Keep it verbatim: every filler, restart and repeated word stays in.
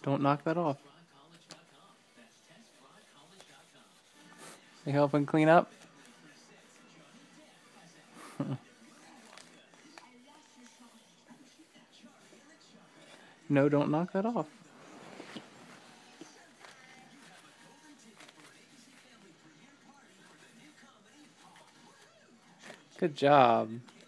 don't knock that off. You helping clean up? No, don't knock that off. Good job.